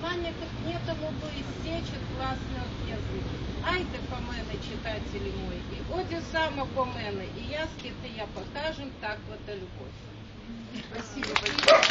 пам'ятник нетому би істечет власний язик. Айде по мене, читателі мої, і оді само по мене, і я, скільки я покажем, так вот любов. Спасибо большое.